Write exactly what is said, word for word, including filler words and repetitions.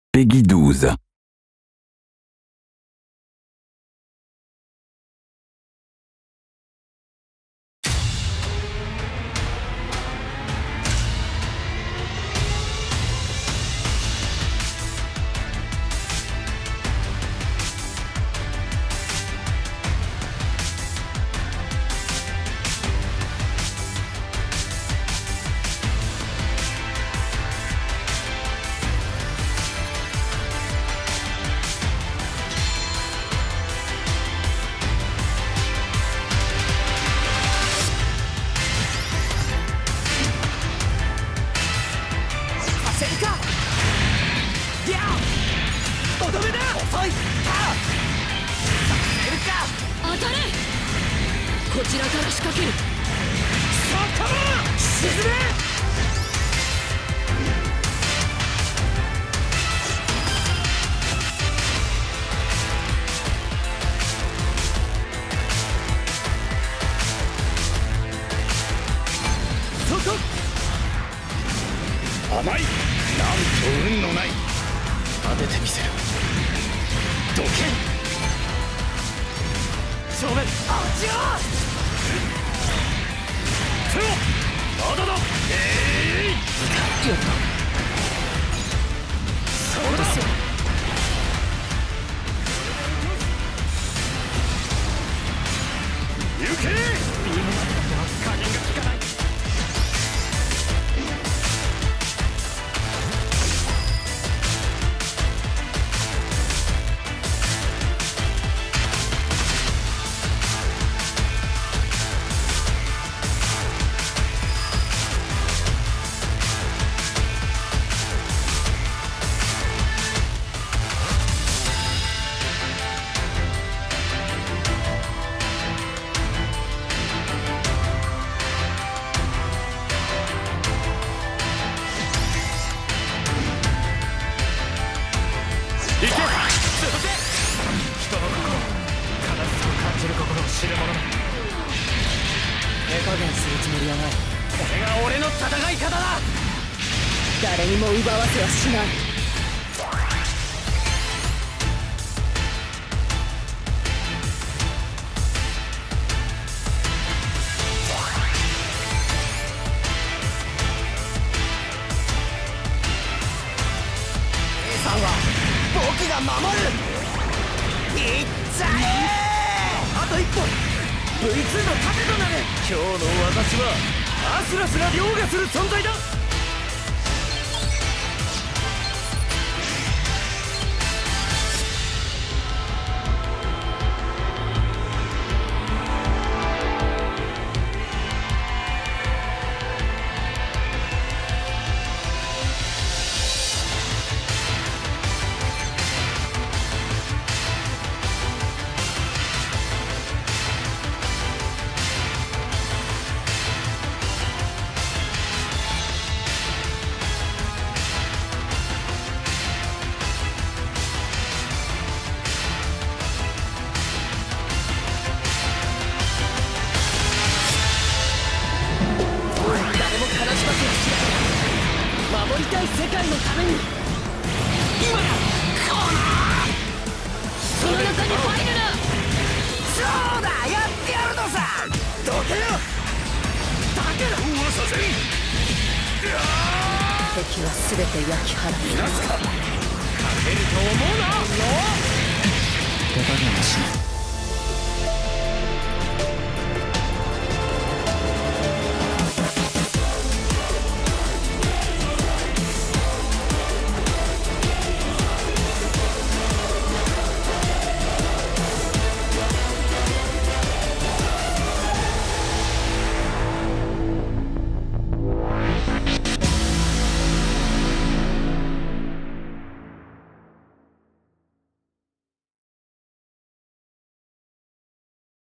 Peggy douze. こちらから仕掛ける。 そこだ。沈め。そこ。甘い。なんと運のない。当ててみせる。どけ。正面。あっちよ。まだだ。えい。 やった。 そうだ。行け。ビームまでだと加減が効かない。行け。人の心、悲しさを感じる心を知るものだ。 手加減するつもりはない。 これが俺の戦い方だ。 誰にも奪わせはしない。 A さんは僕が守る。いっちゃえ。あと一歩 ブイツー の盾となる。今日の私はアスラスが凌駕する存在だ。守りたい世界のために今だ。このその中に入るな。 そうだ。やってやるのさ。どけよ。だけどうさせん。 敵は全て焼き払う。 いなすか。勝てると思うな。 手加減はしない。